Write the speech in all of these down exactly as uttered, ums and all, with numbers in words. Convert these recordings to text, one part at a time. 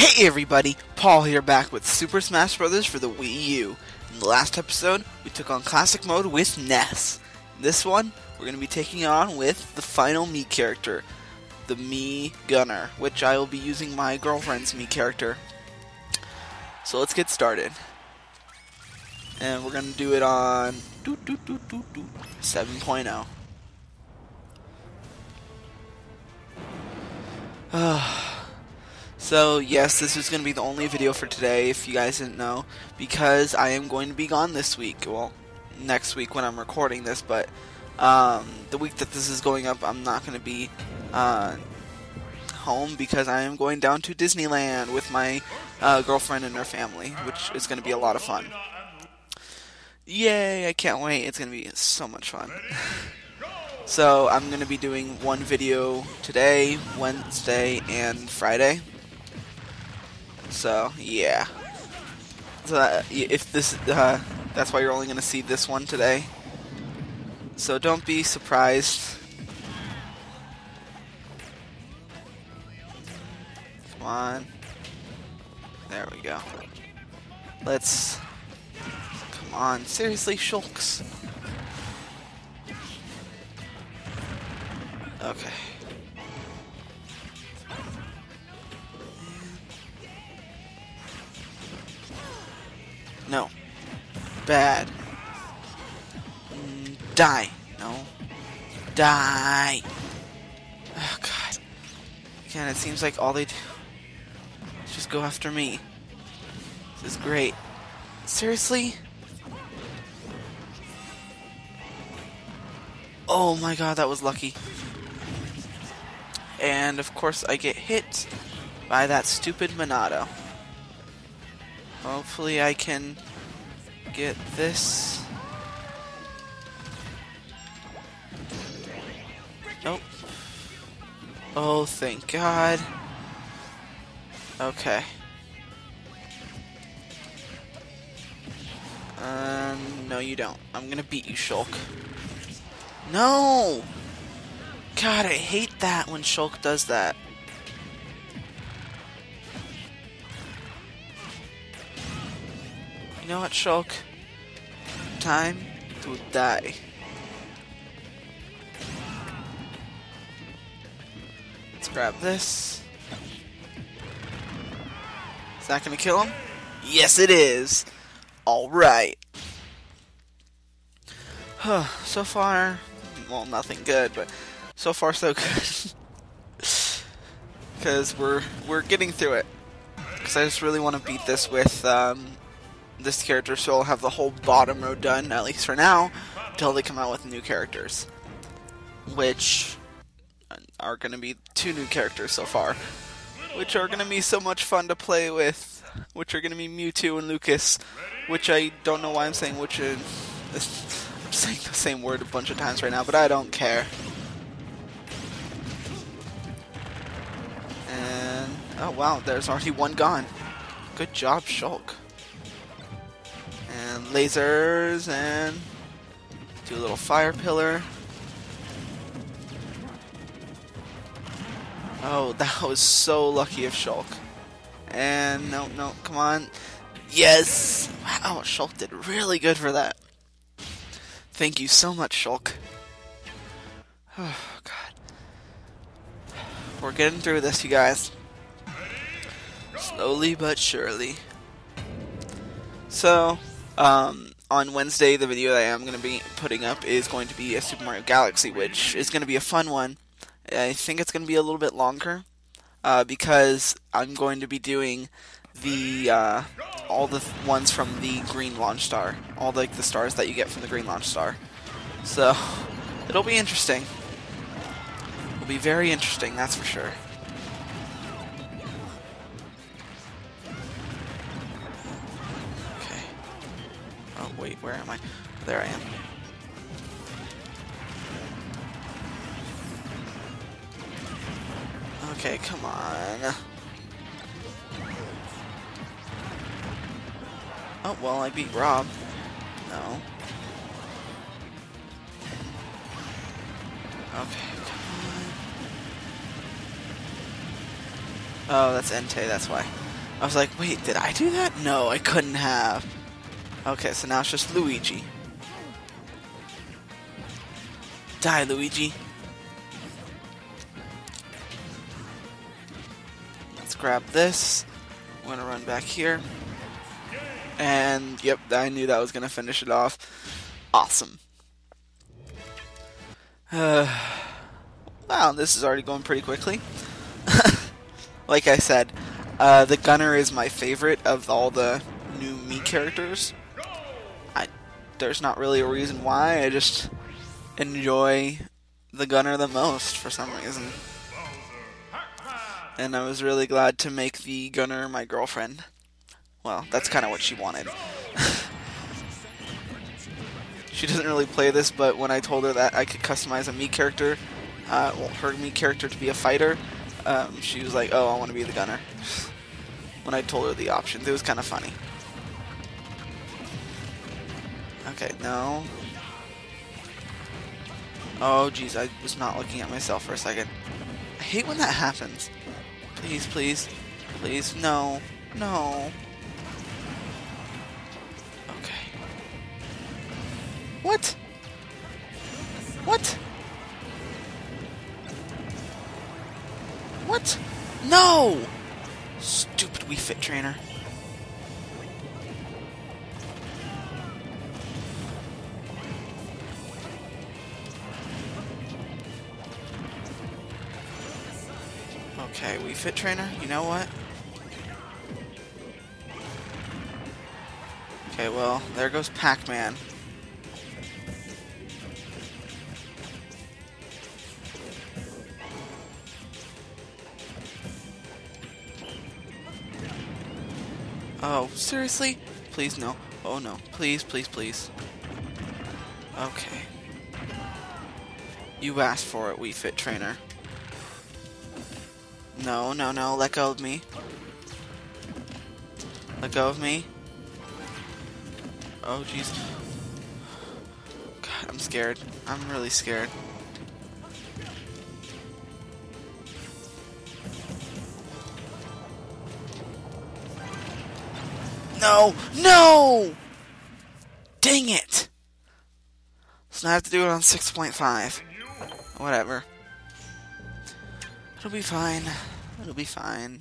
Hey everybody, Paul here back with Super Smash Bros. For the Wii U. In the last episode, we took on Classic Mode with Ness. In this one, we're going to be taking it on with the final Mii character, the Mii Gunner, which I will be using my girlfriend's Mii character. So let's get started. And we're going to do it on seven point oh. So yes, this is going to be the only video for today, if you guys didn't know, because I am going to be gone this week. Well, next week when I'm recording this, but um, the week that this is going up, I'm not going to be uh, home because I am going down to Disneyland with my uh, girlfriend and her family, which is going to be a lot of fun. Yay, I can't wait. It's going to be so much fun. So I'm going to be doing one video today, Wednesday, and Friday. So yeah. So that, if this, uh, that's why you're only going to see this one today. So don't be surprised. Come on. There we go. Let's. Come on, seriously, Shulks. Okay. No. Bad. Mm, die. No. Die. Oh, God. Again, it seems like all they do is just go after me. This is great. Seriously? Oh my God, that was lucky. And of course I get hit by that stupid Monado. Hopefully I can get this. Nope. Oh, thank God. Okay. Um, no you don't. I'm gonna beat you, Shulk. No! God, I hate that when Shulk does that. You know what, Shulk? Time to die. Let's grab this. Is that gonna kill him? Yes, it is! Alright. So far, well, nothing good, but so far so good. Because we're, we're getting through it. Because I just really want to beat this with um, this character, so I'll have the whole bottom row done, at least for now, until they come out with new characters. Which are going to be two new characters so far. Which are going to be so much fun to play with. Which are going to be Mewtwo and Lucas. Which I don't know why I'm saying which is... I'm saying the same word a bunch of times right now, but I don't care. And... oh wow, there's already one gone. Good job, Shulk. And lasers, and... do a little fire pillar. Oh, that was so lucky of Shulk. And no, no, come on. Yes! Wow, Shulk did really good for that. Thank you so much, Shulk. Oh, God. We're getting through this, you guys. Slowly but surely. So, um, on Wednesday, the video that I am going to be putting up is going to be a Super Mario Galaxy, which is going to be a fun one. I think it's going to be a little bit longer, uh, because I'm going to be doing the, uh, all the th ones from the green launch star. All the, like, the stars that you get from the green launch star. So, it'll be interesting. It'll be very interesting, that's for sure. Okay. Oh, wait, where am I? There I am. Okay, come on. Oh, well, I beat Rob. No. Okay, come on. Oh, that's Entei, that's why. I was like, wait, did I do that? No, I couldn't have. Okay, so now it's just Luigi. Die, Luigi. Let's grab this. I'm gonna run back here. And, yep, I knew that was gonna finish it off. Awesome. Uh, wow, this is already going pretty quickly. Like I said, uh, the Gunner is my favorite of all the new Mii characters. I, there's not really a reason why, I just enjoy the Gunner the most for some reason. And I was really glad to make the Gunner my girlfriend. Well, that's kind of what she wanted. She doesn't really play this, but when I told her that I could customize a Mii character, uh, well, her Mii character to be a fighter, um, she was like, oh, I want to be the Gunner. When I told her the options, it was kind of funny. Okay, no. Oh, jeez, I was not looking at myself for a second. I hate when that happens. Please, please, please, no, no. Okay. What? What? What? No! Stupid Wii Fit Trainer. Okay, Wii Fit Trainer, you know what? Okay, well, there goes Pac-Man. Oh, seriously? Please, no. Oh, no. Please, please, please. Okay. You asked for it, Wii Fit Trainer. No, no, no. Let go of me. Let go of me. Oh, jeez. God, I'm scared. I'm really scared. No! No! Dang it! So now I have to do it on six point five. Whatever. It'll be fine. It'll be fine.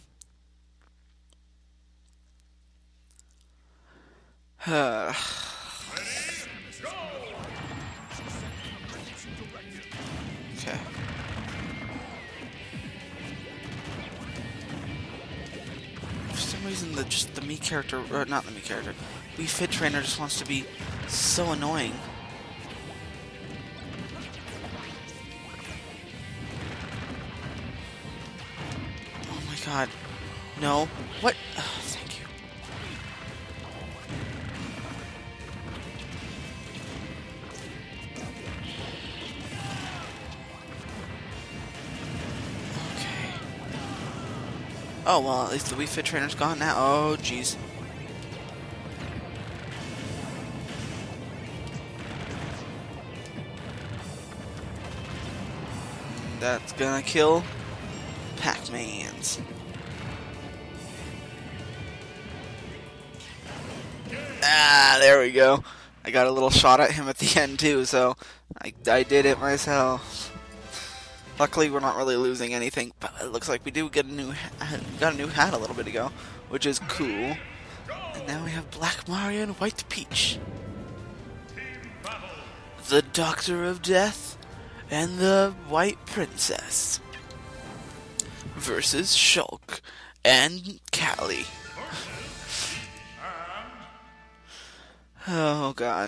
Okay. For some reason, the just the Mii character, or not the Mii character, Wii Fit Trainer just wants to be so annoying. Oh my god. No. What? Oh, thank you. Okay. Oh, well, at least the Wii Fit Trainer's gone now. Oh, jeez. That's gonna kill Pac-Mans. Ah, there we go. I got a little shot at him at the end too, so I, I did it myself. Luckily, we're not really losing anything, but it looks like we do get a new got a new hat a little bit ago, which is cool. And now we have Black Mario and White Peach. The Doctor of Death and the White Princess versus Shulk and Callie. Oh god.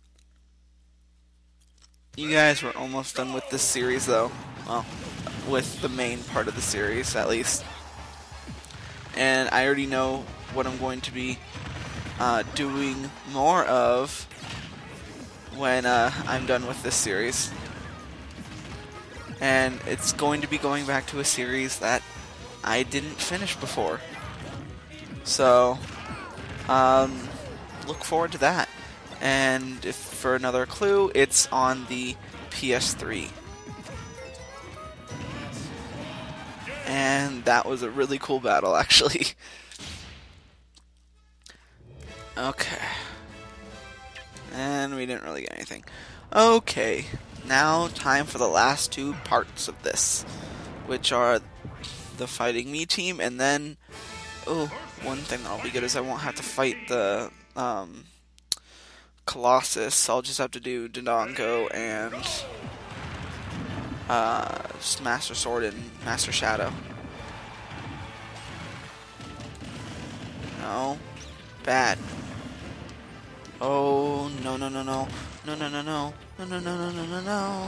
You guys were almost done with this series though. Well, with the main part of the series at least. And I already know what I'm going to be uh, doing more of when uh, I'm done with this series. And it's going to be going back to a series that I didn't finish before. So, um, look forward to that. And if for another clue, it's on the P S three. And that was a really cool battle, actually. Okay. And we didn't really get anything. Okay. Now time for the last two parts of this, which are the Fighting Me team, and then, oh, one thing that'll be good is I won't have to fight the um, Colossus. I'll just have to do Dodongo and uh, just Master Sword and Master Shadow. No. Bad. Oh, no, no, no, no. No, no, no, no. No, no, no, no, no, no, no.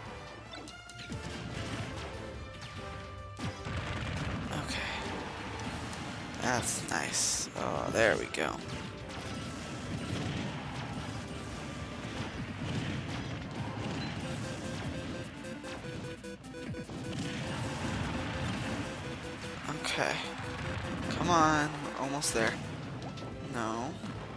Okay. That's nice. Oh, there we go. Okay. Come on. Almost there. No.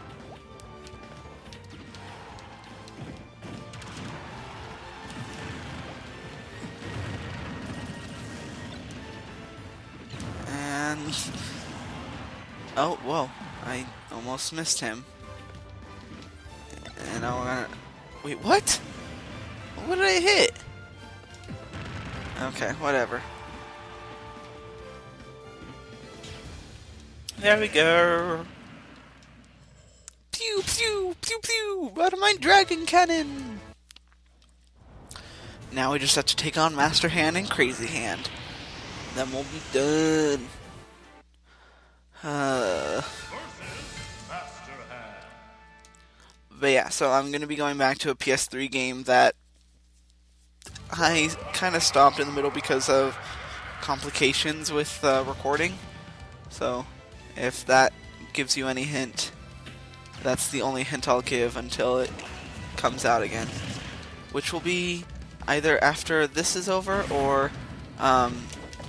And... oh, whoa. I almost missed him. And now we're gonna... wait, what? What did I hit? Okay, whatever. There we go. Pew, pew, pew, pew. Out of my dragon cannon. Now we just have to take on Master Hand and Crazy Hand. Then we'll be done. Uh, but yeah, so I'm going to be going back to a P S three game that I kind of stopped in the middle because of complications with uh, recording. So if that gives you any hint, that's the only hint I'll give until it comes out again, which will be either after this is over or um,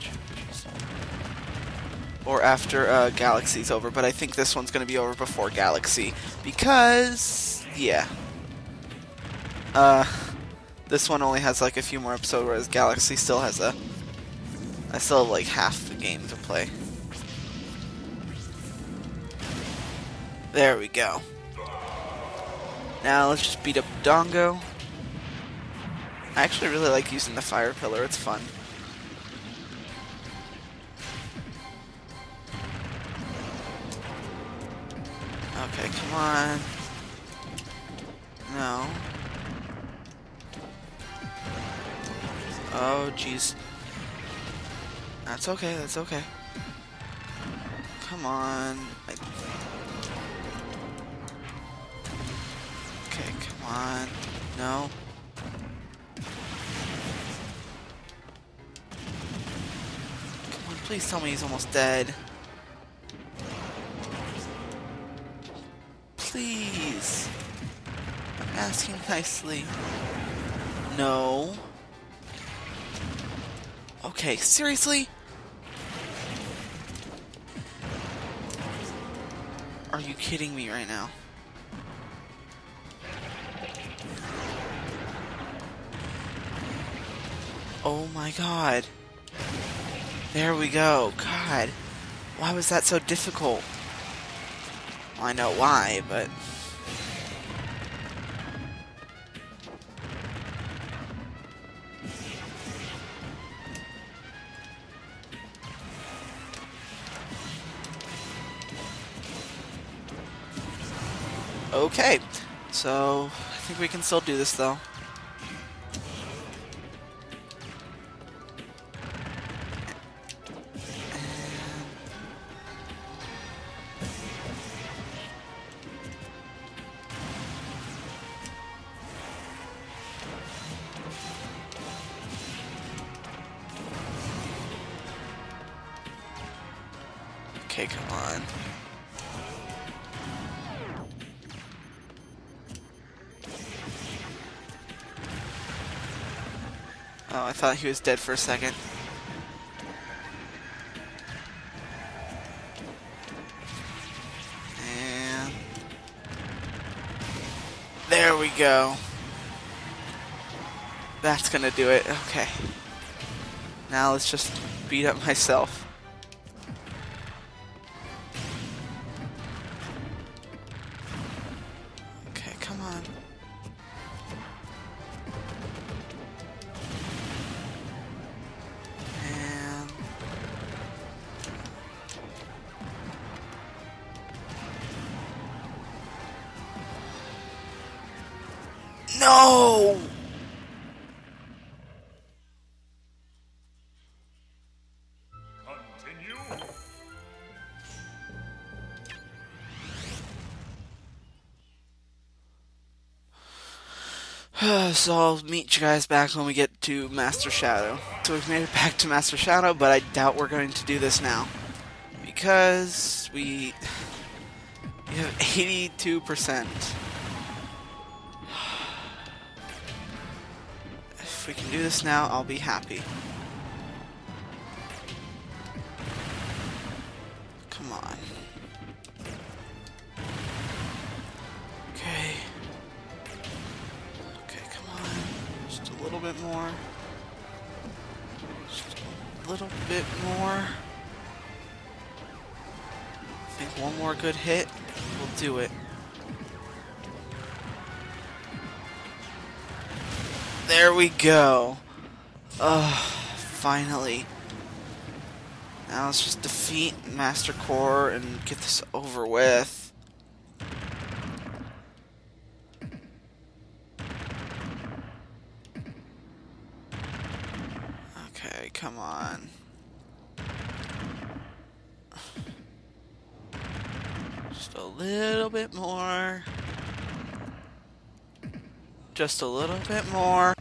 or after uh, Galaxy's over. But I think this one's going to be over before Galaxy because, yeah, uh, this one only has like a few more episodes, whereas Galaxy still has a, I still have like half the game to play. There we go. Now let's just beat up Dongo. I actually really like using the fire pillar, it's fun. Okay, come on. No. Oh, jeez. That's okay, that's okay. Come on. I... okay, come on. No. Come on, please tell me he's almost dead. Please. I'm asking nicely. No. Okay, seriously? Are you kidding me right now? Oh my god. There we go. God. Why was that so difficult? Well, I know why, but... okay, so I think we can still do this though. Okay, come on. Oh, I thought he was dead for a second. And... there we go. That's gonna do it. Okay. Now let's just beat up myself. No! So I'll meet you guys back when we get to Master Shadow. So we've made it back to Master Shadow, but I doubt we're going to do this now. Because we, we have eighty-two percent. If we can do this now, I'll be happy. Come on. Okay. Okay, come on. Just a little bit more. Just a little bit more. I think one more good hit will do it. There we go. Ugh, finally. Now let's just defeat Master Core and get this over with. Okay, come on. Just a little bit more. Just a little bit more.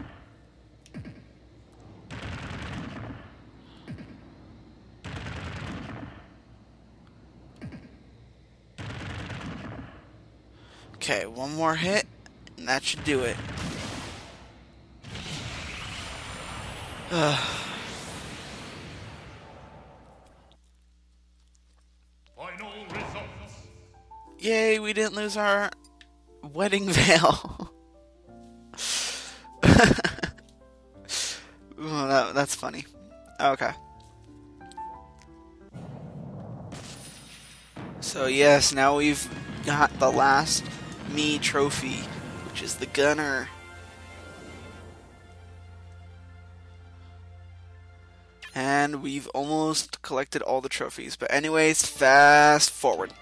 Okay, one more hit, and that should do it. Ugh. Final results. Yay, we didn't lose our wedding veil. Oh, that, that's funny. Okay. So yes, now we've got the last Mii trophy, which is the gunner. And we've almost collected all the trophies. But anyways, fast forward.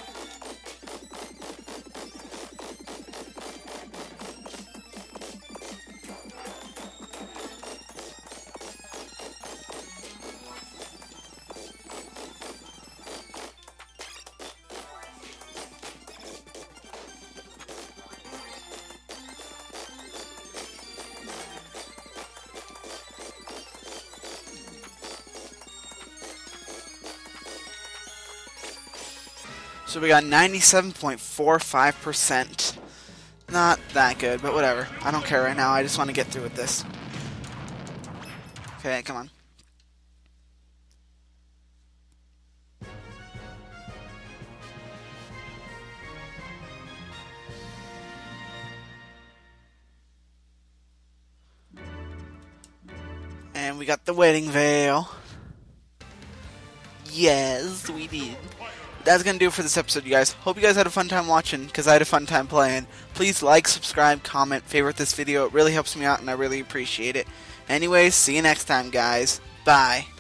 So we got ninety-seven point four five percent. Not that good, but whatever. I don't care right now. I just want to get through with this. Okay, come on. And we got the wedding veil. Yes, we did. That's going to do it for this episode, you guys. Hope you guys had a fun time watching, because I had a fun time playing. Please like, subscribe, comment, favorite this video. It really helps me out, and I really appreciate it. Anyways, see you next time, guys. Bye.